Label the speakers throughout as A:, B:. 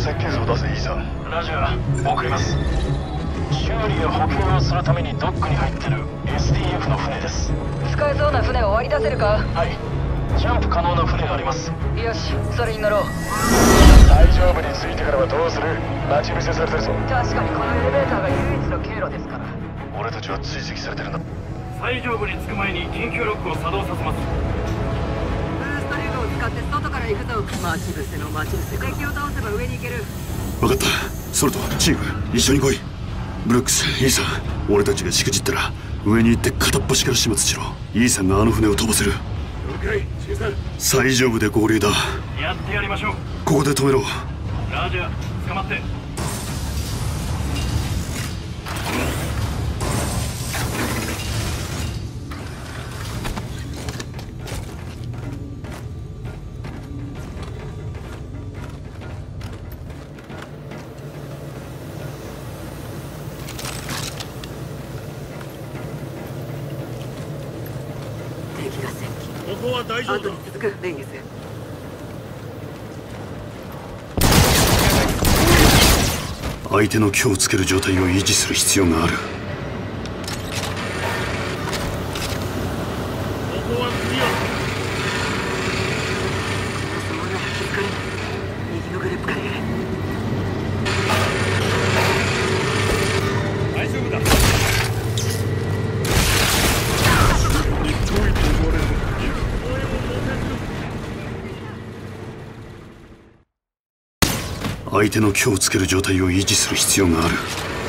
A: 設計図を出せイーサン。
B: ラジャー、送ります。修理や補強をするためにドックに入ってる SDF の船です。
C: 使えそうな船を割り出せるか？
B: はい、ジャンプ可能な船があります。
C: よし、それに乗ろう。
A: 最上部に着いてからはどうする？待ち伏せされてるぞ。
C: 確かにこのエレベーターが唯一の経路ですから。
A: 俺たちは追跡されてるんだ。
B: 最上部に着く前に緊急ロックを作動させます。
C: ブーストリューブを使って外から行くぞ。待ち伏せの待ち伏せ。敵を倒せば上に行ける。
D: 分かった。ソルト、チーム一緒に来い。ブルックス、イーサン、俺たちがしくじったら上に行って片っ端から始末しろ。イーサンがあの船を飛ばせる。
B: 了解、シンさん。
D: 最上部で合流だ。
B: やってやりましょう。
D: ここで止めろ。
B: ラジャー、捕まって。ここは大丈夫だ。
C: 後に続くレンゲス。
D: 相手の虚をつける状態を維持する必要がある。
B: ここはクリア。
C: そうなら気づかれない。右のグループからやれ。
B: 大丈夫だ。
D: 相手の虚をつける状態を維持する必要がある。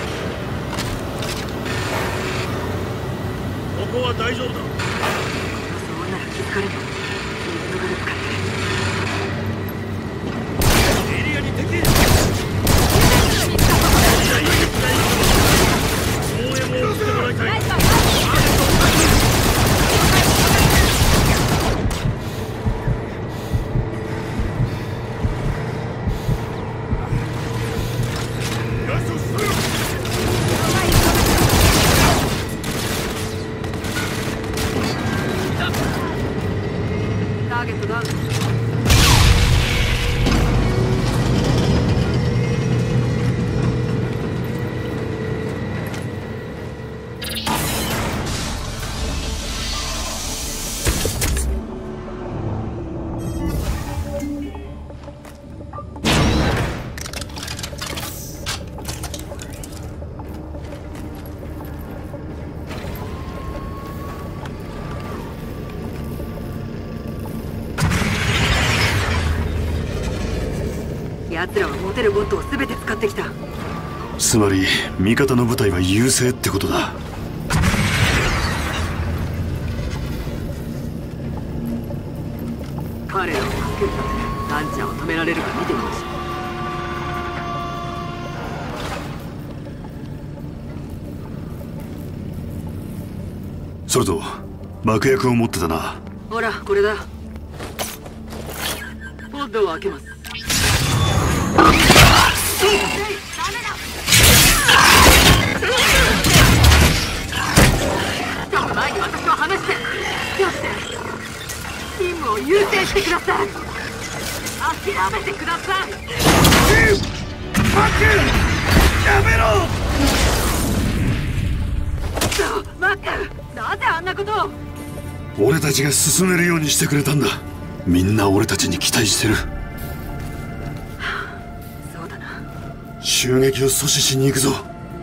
B: ここは大丈夫だ。
C: そうなら気づかれない。右のグループからやれ。
B: エリアに敵。応援を送ってもらいたい。
C: ターゲットダウン。奴らは持てるボットを全て使ってきた。
D: つまり味方の部隊は優勢ってことだ。
C: 彼らを助けるためランチャーを止められるか見てみましょう。
D: ソルト、爆薬を持ってたな。
C: ほらこれだ。ポッドを開けます。前に私を離して。よして任務を優先してください。諦めてください。
D: やめろ。
C: マック、なぜあんなことを。
D: 俺たちが進めるようにしてくれたんだ。みんな俺たちに期待してる。
C: そうだな。
D: 襲撃を阻止しに行くぞ。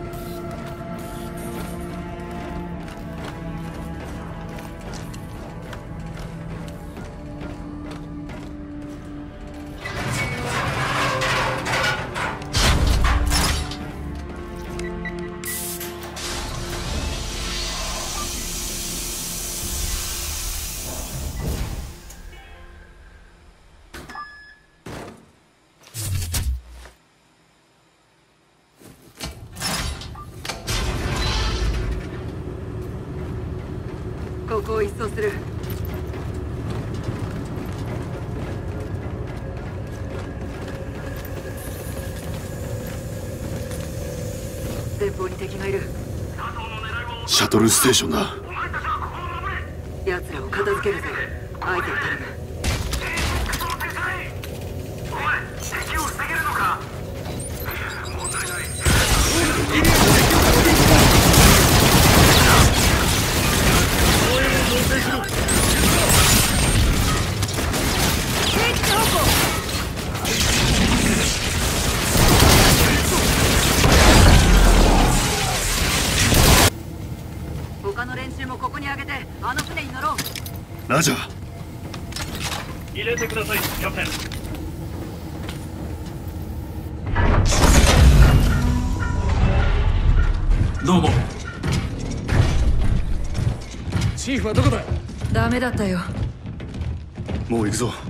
C: ここを一掃する。前方に敵がいる。
D: シャトルステーションだ。
C: 奴らを片付けるぜ。相手を頼む。 げてあの船に乗ろう。
D: ラジャー。
B: 入れてください、キャプテン。どうも。
E: チーフはどこだ？
C: ダメだったよ。
D: もう行くぞ。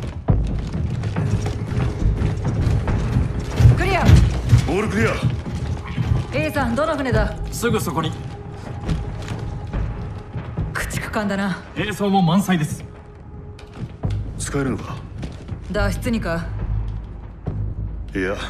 C: クリア。
D: オールクリア。
C: A さん、どの船だ？
B: すぐそこに。
C: 駆逐艦だな。
B: 兵装も満載です。
D: 使えるのか？
C: 脱出にか？
D: いや、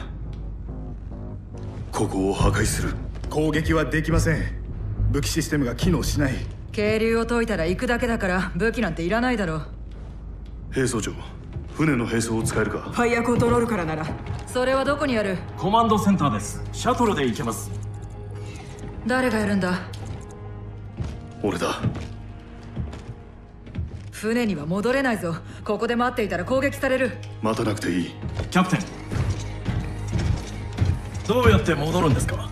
D: ここを破壊する。
E: 攻撃はできません。武器システムが機能しない。
C: 係留を解いたら行くだけだから武器なんていらないだろ。
D: 兵装長、船の兵装を使えるか？
C: ファイヤーコントロールからなら。それはどこにある？
B: コマンドセンターです。シャトルで行けます。
C: 誰がやるんだ？
D: 俺だ。
C: 船には戻れないぞ。ここで待っていたら攻撃される。
D: 待たなくていい。
B: キャプテン、どうやって戻るんですか？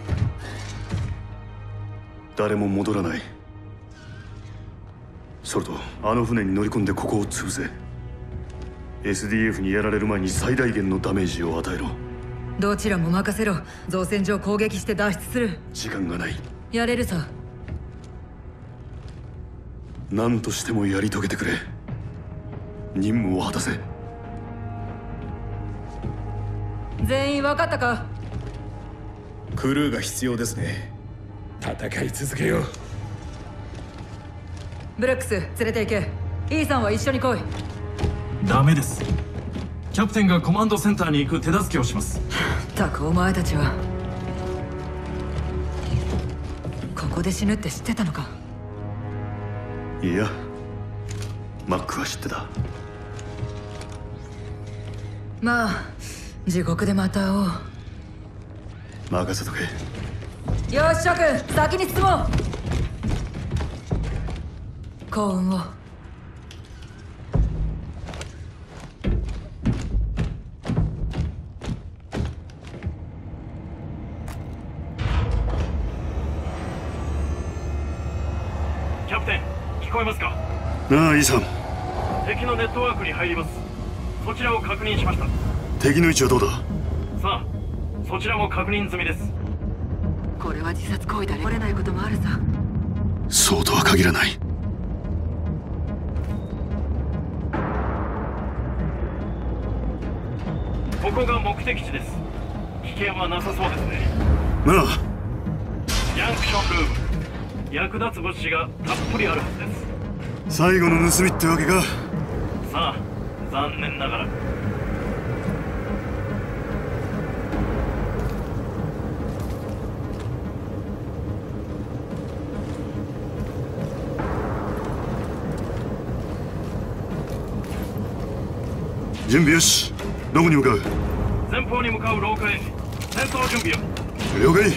D: 誰も戻らない。それとあの船に乗り込んでここを潰せ。 SDF にやられる前に最大限のダメージを与えろ。
C: どちらも任せろ。造船所を攻撃して脱出する。
D: 時間がない。
C: やれるさ。
D: 何としてもやり遂げてくれ。任務を果たせ。
C: 全員分かったか？
E: クルーが必要ですね。戦い続けよう。
C: ブルックス、連れて行け。イーさんは一緒に来い。
B: ダメです。キャプテンがコマンドセンターに行く手助けをします。
C: ったくお前たちは。ここで死ぬって知ってたのか？
D: いや、マックは知ってた。
C: まあ地獄でまた会おう。
D: 任せとけ。
C: よし諸君、先に進もう。幸運を。
B: キャプテン、聞こえますか？
D: なあ、イーサン。
B: 敵のネットワークに入ります。そちらを確認しました。
D: 敵の位置はどうだ？
B: さあ、そちらも確認済みです。
C: これは自殺行為だ。漏れないこともあるさ。
D: そうとは限らない。
B: ここが目的地です。危険はなさそうですね。
D: なあ。
B: ジャンクションルーム、役立つ物資がたっぷりあるはずです。
D: 最後の盗みってわけか。
B: さあ、残念ながら。
D: 準備よし。どこに向かう？
B: 前方に向かう廊下へ。戦闘準備を。
D: 了解。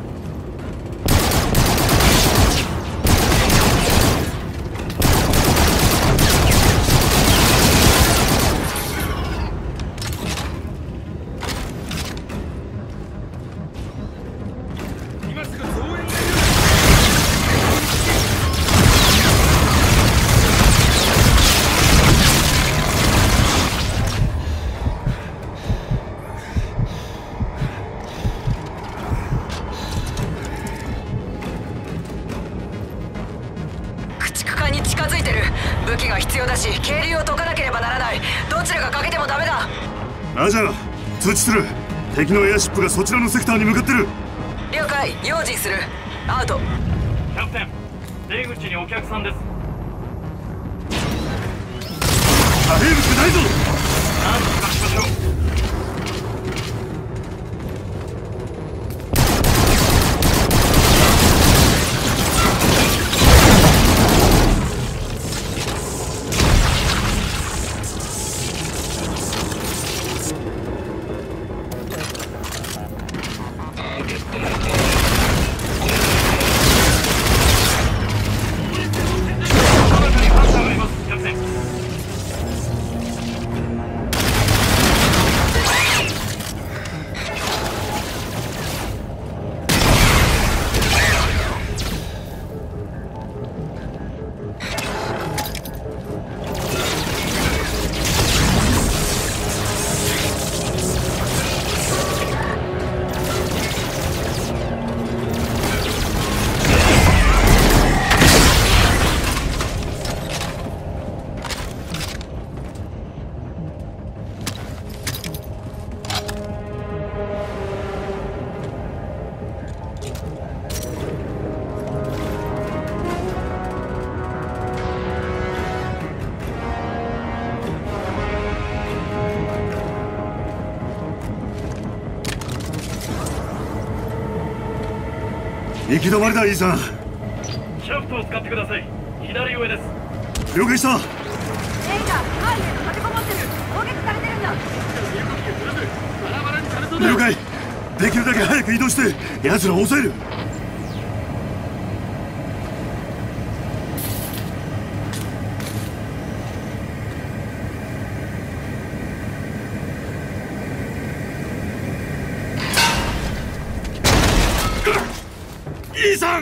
C: 武器が必要だし、係留を解かなければならない。どちらが欠けてもダメだ。
D: ラジャー、通知する。敵のエアシップがそちらのセクターに向かってる。
C: 了解、用心する。アウト。
B: キャプテン、出口にお客さんです。
D: 遮るってないぞ。
B: 何とかしましょう。
D: 行き止まりだイーサン。
B: シャフトを使ってください。左上です。
D: 了解した。
C: レイがハイへと立てこもってる。攻撃されてるんだ。
D: 了解。できるだけ早く移動して奴らを抑える。イーサン。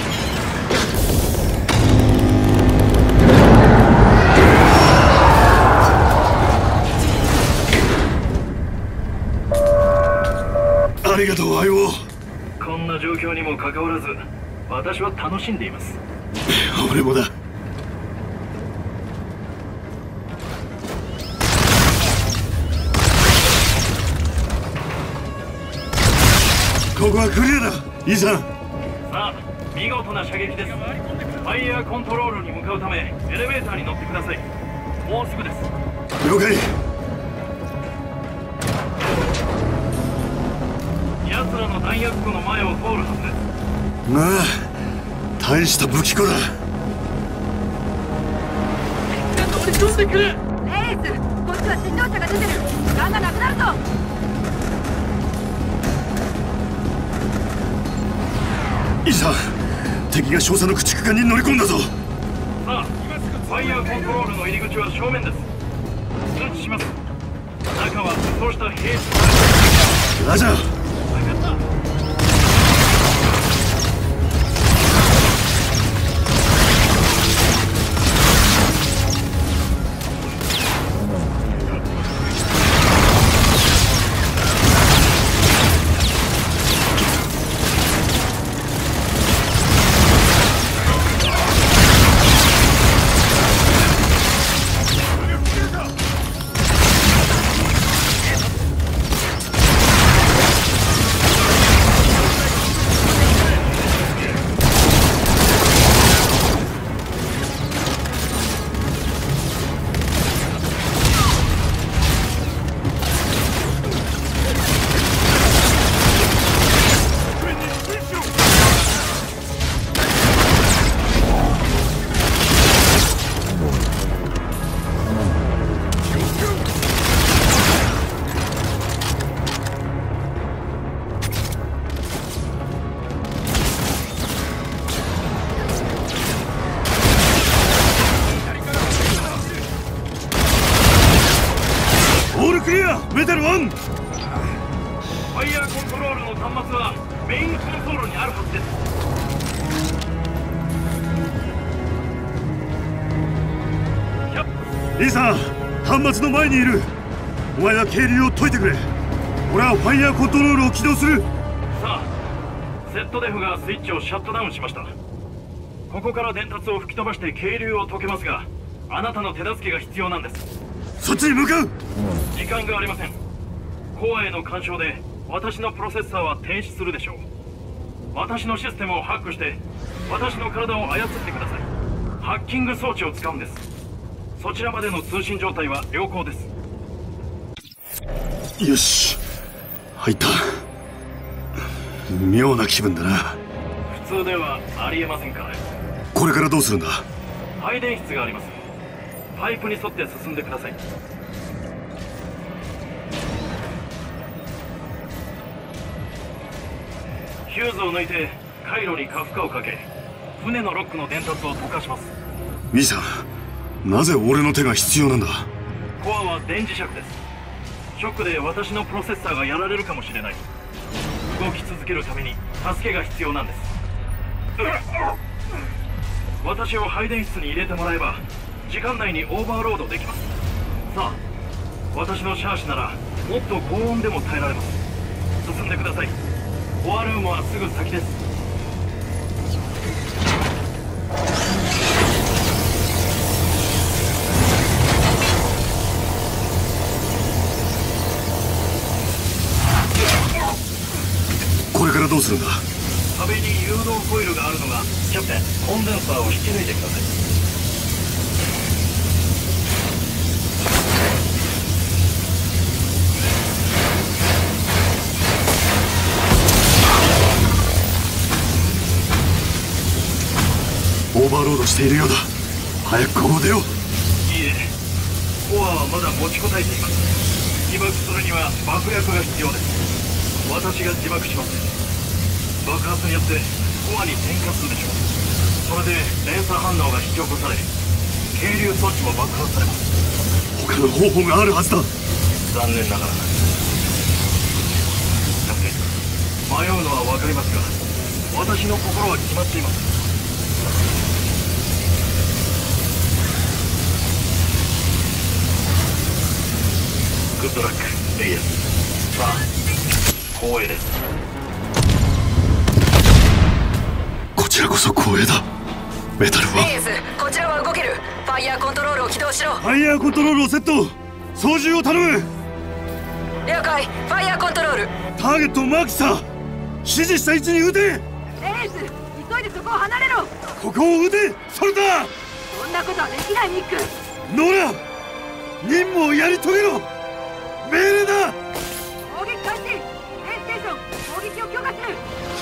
D: ありがとう相棒。
B: こんな状況にもかかわらず私は楽しんでいます。
D: 俺もだ。ここはクリアだイーサン。
B: さあ見事な射撃です。ファイヤーコントロールに向かうためエレベーターに乗ってください。もうすぐです。
D: 了解。
B: 奴らの弾薬庫の前を通るはずです。
D: ああ、大した武器庫だ。
C: 乗り込んでくれ。エース、こっちは新乗車が出てる。時間がなくなるぞ。
D: イーサン、敵が少佐の駆逐艦に乗り込んだぞ。
B: さあ、ファイヤーコントロールの入り口は正面です。通知します。中はそうした兵士
D: ラジャー。
B: 分かった。
D: メタル1。
B: ファイヤーコントロールの端末はメインコンソールにあるはずです。
D: イーサン、端末の前にいる。お前は係留を解いてくれ。俺はファイヤーコントロールを起動する。
B: さあ、セットデフがスイッチをシャットダウンしました。ここから伝達を吹き飛ばして係留を解けますが、あなたの手助けが必要なんです。
D: そっちに向かう。
B: 時間がありません。コアへの干渉で私のプロセッサーは停止するでしょう。私のシステムをハックして私の体を操ってください。ハッキング装置を使うんです。そちらまでの通信状態は良好です。
D: よし、入った。妙な気分だな。
B: 普通ではありえませんかね。
D: これからどうするんだ。
B: 配電室があります。パイプに沿って進んでください。ヒューズを抜いて回路に過負荷をかけ、船のロックの伝達を溶かします。
D: ミーさん、なぜ俺の手が必要なんだ。
B: コアは電磁石です。ショックで私のプロセッサーがやられるかもしれない。動き続けるために助けが必要なんです。私を配電室に入れてもらえば時間内にオーバーロードできます。さあ、私のシャーシならもっと高温でも耐えられます。進んでください。コアルームはすぐ先です。
D: これからどうするんだ。
B: 壁に誘導コイルがあるのがキャプテン。コンデンサーを引き抜いてください。
D: ロードしているようだ。早くここを出よう。
B: いえ、コアはまだ持ちこたえています。自爆するには爆薬が必要です。私が自爆します。爆発によってコアに点火するでしょう。それで連鎖反応が引き起こされ、係留装置も爆破されます。
D: 他の方法があるはずだ。
B: 残念ながら。さて、迷うのは分かりますが、私の心は決まっています。グッドラック、レイヤー。さあ、光栄です。
D: こちらこそ光栄だ。メタルは
C: レイエス、こちらは動ける。ファイヤーコントロールを起動しろ。
D: ファイヤーコントロールをセット。操縦を頼む。
C: 了解。ファイヤーコントロール。
D: ターゲットをマークした。指示した位置に撃て。
C: レイエス、急いでそこを離れろ。
D: ここを撃て。それだ。
C: そんなことはできない、ミック。
D: ノラ、任務をやり遂げろ。命令だ。
C: 攻撃開始。メインステーション、攻撃を許可する。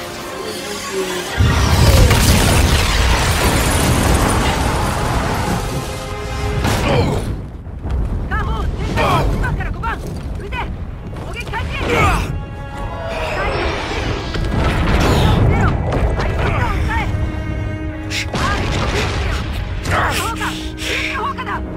C: カーホー、センター、1番から5番。撃て。攻撃開始。ゼロ、相手を抑え。ターゲットを撃つよ。砲火、緊急砲火だ。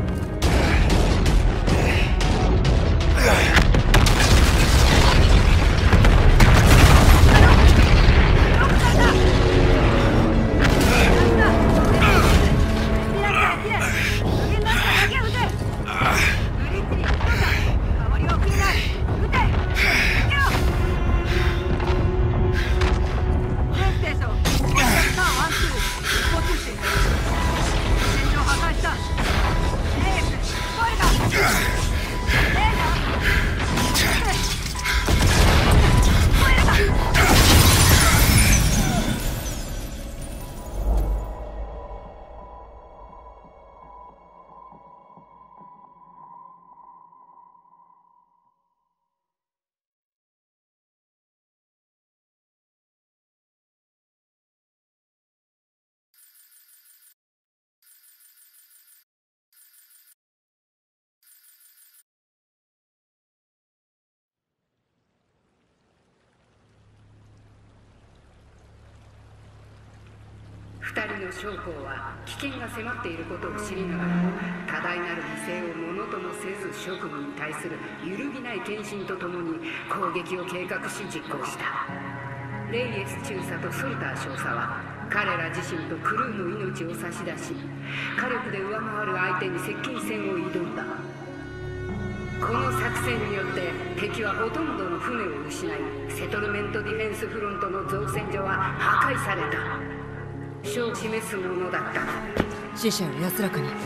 F: 二人の将校は危険が迫っていることを知りながらも多大なる犠牲をものともせず職務に対する揺るぎない献身とともに攻撃を計画し実行した。レイエス中佐とソルター少佐は彼ら自身とクルーの命を差し出し、火力で上回る相手に接近戦を挑んだ。この作戦によって敵はほとんどの船を失い、セトルメントディフェンスフロントの造船所は破壊された。書を示すものだった。
C: 死者を安らかに。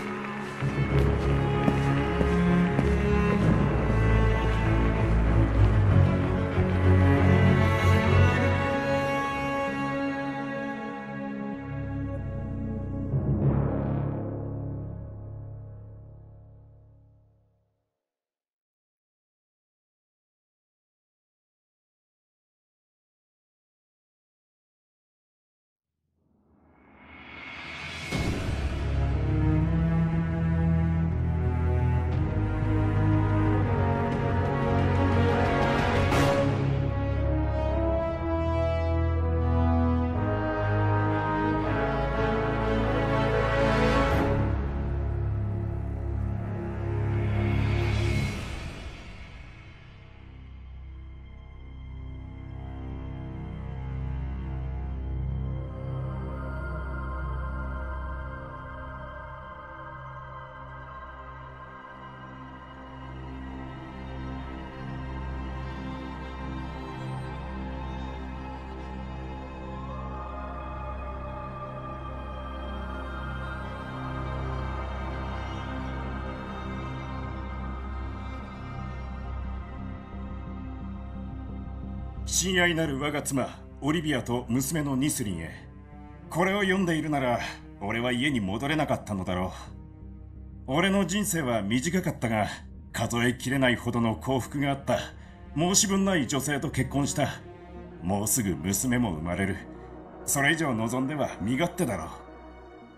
G: 親愛なる我が妻オリビアと娘のニスリンへ、これを読んでいるなら俺は家に戻れなかったのだろう。俺の人生は短かったが数えきれないほどの幸福があった。申し分ない女性と結婚した。もうすぐ娘も生まれる。それ以上望んでは身勝手だろ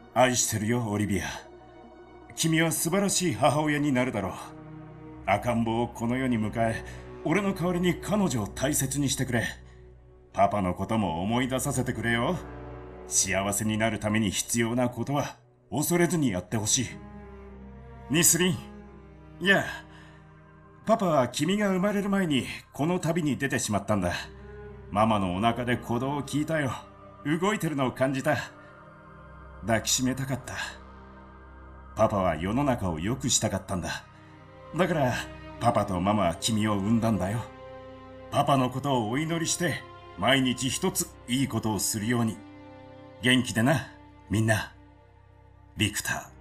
G: 愛してるよオリビア。君は素晴らしい母親になるだろう。赤ん坊をこの世に迎え、俺の代わりに彼女を大切にしてくれ。パパのことも思い出させてくれよ。幸せになるために必要なことは恐れずにやってほしい。ニスリン、いや、パパは君が生まれる前にこの旅に出てしまったんだ。ママのお腹で鼓動を聞いたよ。動いてるのを感じた。抱きしめたかった。パパは世の中を良くしたかったんだ。だからパパとママは君を産んだんだよ。パパのことをお祈りして毎日一ついいことをするように。元気でな、みんな。ビクター。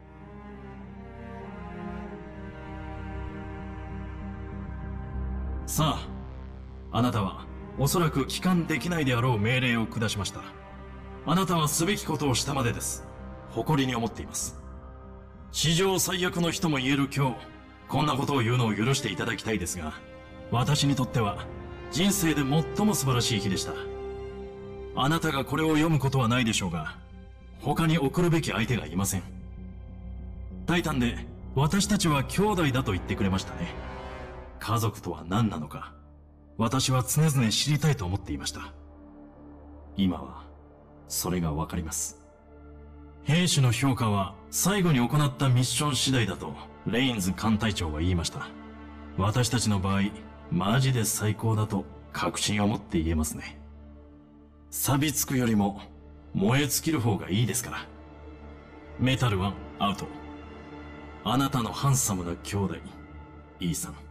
B: さあ、あなたはおそらく帰還できないであろう命令を下しました。あなたはすべきことをしたまでです。誇りに思っています。史上最悪の日とも言える今日、こんなことを言うのを許していただきたいですが、私にとっては人生で最も素晴らしい日でした。あなたがこれを読むことはないでしょうが、他に送るべき相手がいません。タイタンで私たちは兄弟だと言ってくれましたね。家族とは何なのか、私は常々知りたいと思っていました。今はそれがわかります。兵士の評価は最後に行ったミッション次第だとレインズ艦隊長は言いました。私たちの場合、マジで最高だと確信を持って言えますね。錆びつくよりも燃え尽きる方がいいですから。メタル1アウト。あなたのハンサムな兄弟、イーサン。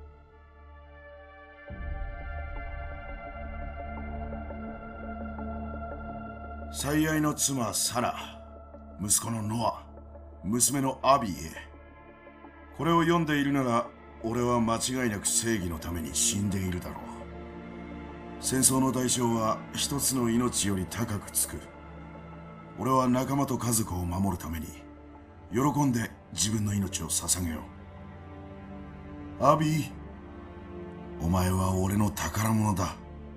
H: 最愛の妻サラ、息子のノア、娘のアビーへ。これを読んでいるなら俺は間違いなく正義のために死んでいるだろう。戦争の代償は一つの命より高くつく。俺は仲間と家族を守るために喜んで自分の命を捧げよう。アビー、お前は俺の宝物だ。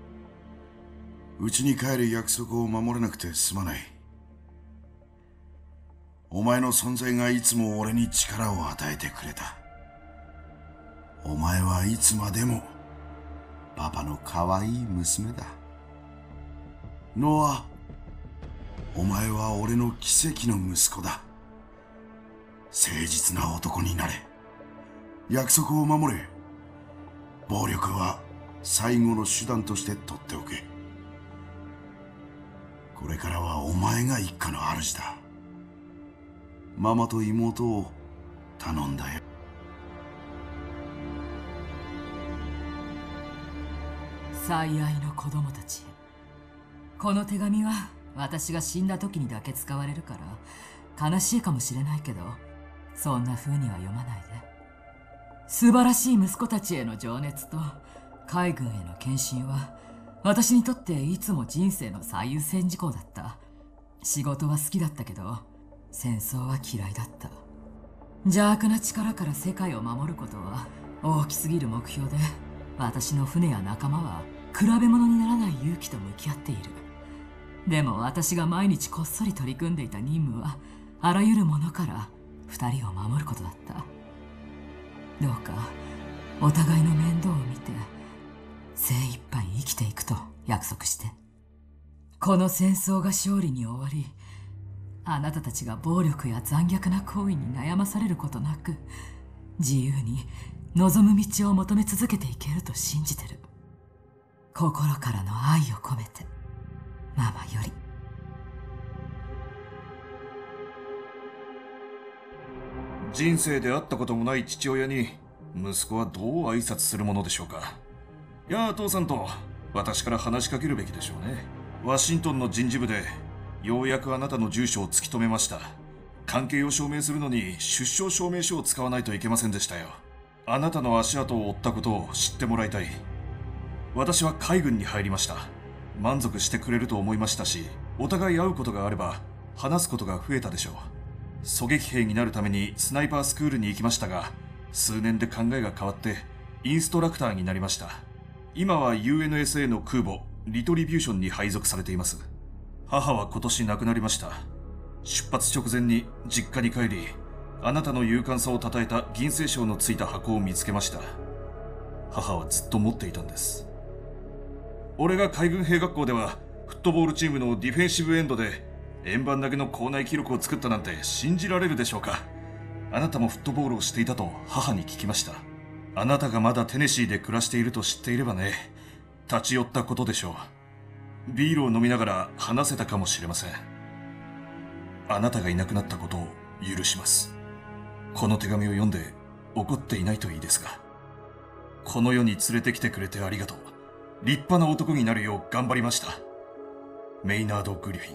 H: 家に帰る約束を守れなくてすまない。お前の存在がいつも俺に力を与えてくれた。お前はいつまでもパパの可愛い娘だ。ノア、お前は俺の奇跡の息子だ。誠実な男になれ。約束を守れ。暴力は最後の手段として取っておけ。これからはお前が一家の主だ。ママと妹を頼んだよ。
C: 最愛の子供たちへ。この手紙は私が死んだ時にだけ使われるから悲しいかもしれないけど、そんな風には読まないで。素晴らしい息子たちへの情熱と海軍への献身は私にとっていつも人生の最優先事項だった。仕事は好きだったけど戦争は嫌いだった。邪悪な力から世界を守ることは大きすぎる目標で、私の船や仲間は比べ物にならない勇気と向き合っている。でも私が毎日こっそり取り組んでいた任務はあらゆるものから二人を守ることだった。どうかお互いの面倒を見て精一杯生きていくと約束して。この戦争が勝利に終わり、あなたたちが暴力や残虐な行為に悩まされることなく自由に望む道を求め続けていけると信じてる。心からの愛を込めて、ママより。
G: 人生で会ったこともない父親に息子はどう挨拶するものでしょうか。いや、父さんと私から話しかけるべきでしょうね。ワシントンの人事部でようやくあなたの住所を突き止めました。関係を証明するのに出生証明書を使わないといけませんでしたよ。あなたの足跡を追ったことを知ってもらいたい。私は海軍に入りました。満足してくれると思いましたし、お互い会うことがあれば話すことが増えたでしょう。狙撃兵になるためにスナイパースクールに行きましたが、数年で考えが変わってインストラクターになりました。今は UNSA の空母リトリビューションに配属されています。母は今年亡くなりました。 出発直前に実家に帰り、あなたの勇敢さを称えた銀星賞のついた箱を見つけました。母はずっと持っていたんです。俺が海軍兵学校ではフットボールチームのディフェンシブエンドで円盤投げの校内記録を作ったなんて信じられるでしょうか。あなたもフットボールをしていたと母に聞きました。あなたがまだテネシーで暮らしていると知っていればね、立ち寄ったことでしょう。ビールを飲みながら話せたかもしれません。あなたがいなくなったことを許します。この手紙を読んで怒っていないといいですが、この世に連れてきてくれてありがとう。立派な男になるよう頑張りました。メイナード・グリフィン。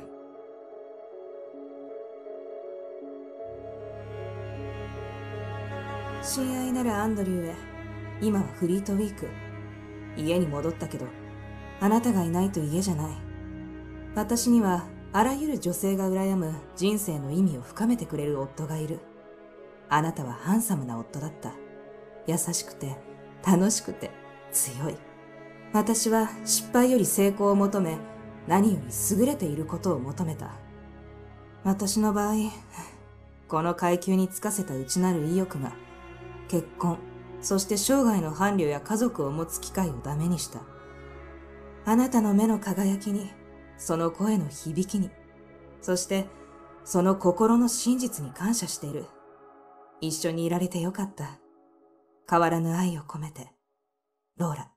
I: 親愛なるアンドリューへ、今はフリートウィーク。家に戻ったけど、あなたがいないと家じゃない。私にはあらゆる女性が羨む人生の意味を深めてくれる夫がいる。あなたはハンサムな夫だった。優しくて、楽しくて、強い。私は失敗より成功を求め、何より優れていることを求めた。私の場合、この階級に就かせた内なる意欲が、結婚、そして生涯の伴侶や家族を持つ機会をダメにした。あなたの目の輝きに、その声の響きに、そしてその心の真実に感謝している。一緒にいられてよかった。変わらぬ愛を込めて、ローラ。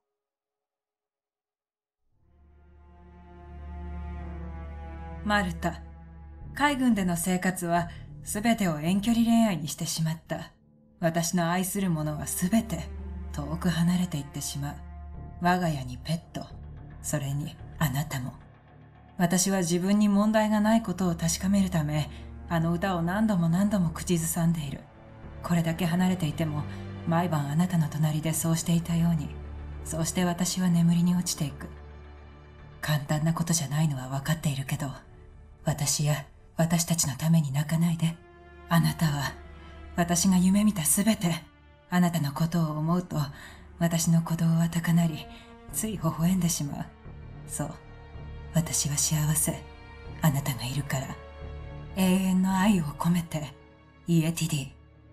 J: マルタ、海軍での生活は全てを遠距離恋愛にしてしまった。私の愛するものは全て遠く離れていってしまう。我が家にペット、それにあなたも。私は自分に問題がないことを確かめるため、あの歌を何度も何度も口ずさんでいる。これだけ離れていても、毎晩あなたの隣でそうしていたように、そうして私は眠りに落ちていく。簡単なことじゃないのは分かっているけど、私や私たちのために泣かないで。あなたは私が夢見たすべて、あなたのことを思うと私の鼓動は高鳴り、つい微笑んでしまう。そう、私は幸せ。あなたがいるから。永遠の愛を込めて、イエティディ。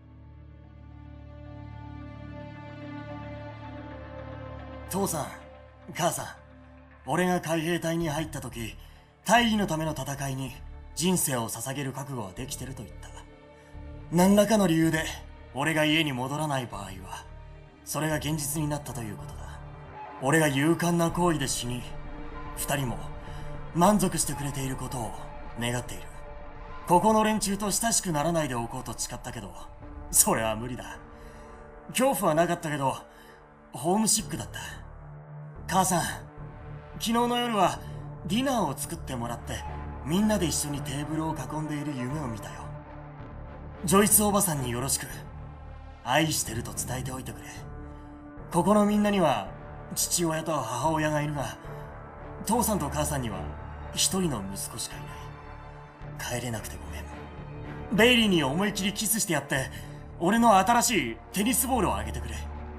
K: 父さん、母さん、俺が海兵隊に入った時、大義のための戦いに人生を捧げる覚悟はできてると言った。何らかの理由で俺が家に戻らない場合は、それが現実になったということだ。俺が勇敢な行為で死に、二人も満足してくれていることを願っている。ここの連中と親しくならないでおこうと誓ったけど、それは無理だ。恐怖はなかったけど、ホームシックだった。母さん、昨日の夜はディナーを作ってもらって、みんなで一緒にテーブルを囲んでいる夢を見たよ。ジョイスおばさんによろしく。愛してると伝えておいてくれ。ここのみんなには父親と母親がいるが、父さんと母さんには一人の息子しかいない。帰れなくてごめん。ベイリーに思い切りキスしてやって、俺の新しいテニスボールをあげてくれ。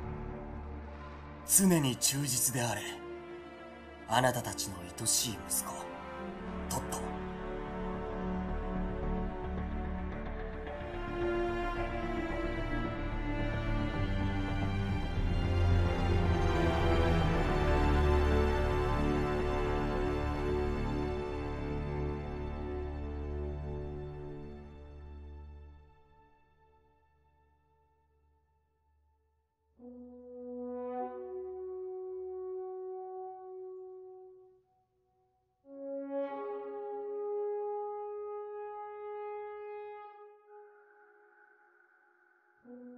K: 常に忠実であれ。あなたたちの愛しい息子、トット。
L: うん。